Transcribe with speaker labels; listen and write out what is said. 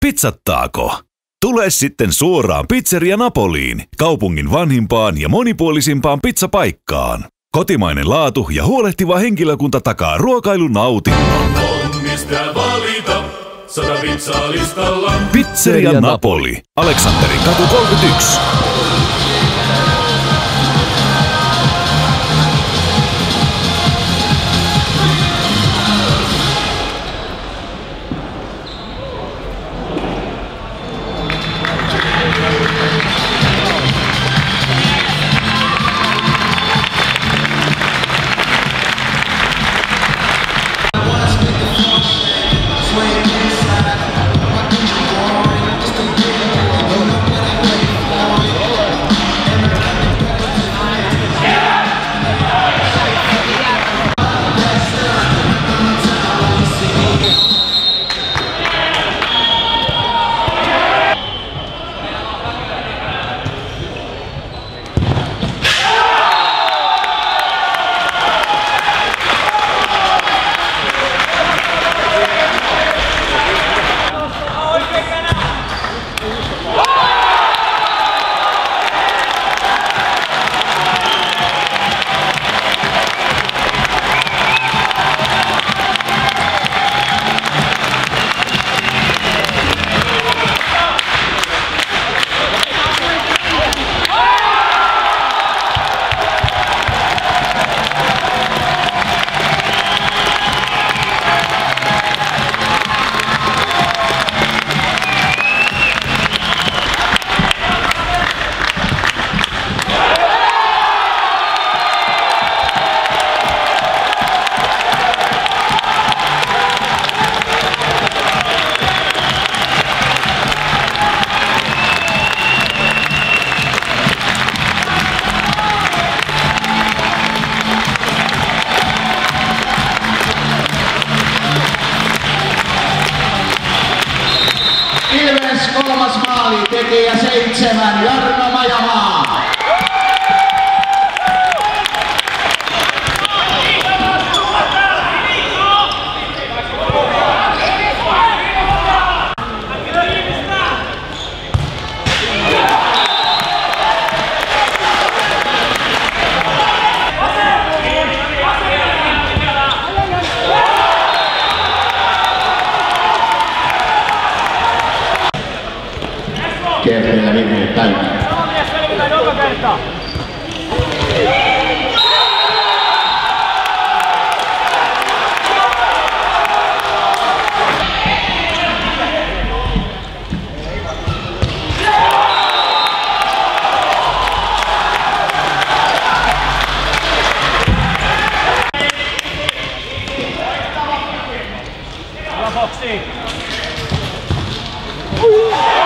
Speaker 1: pizzattaako? Tule sitten suoraan Pizzeria Napoliin, kaupungin vanhimpaan ja monipuolisimpaan pizzapaikkaan. Kotimainen laatu ja huolehtiva henkilökunta takaa ruokailun nautinnon.
Speaker 2: On mistä valita, 100 pizzaa listalla.
Speaker 1: Pizzeria Napoli, Aleksanterin katu 31.
Speaker 3: Ilves 3. maali, tekijä 7, Jarno Majamaa. GFT:llä virheet täynnä.
Speaker 4: Boksi!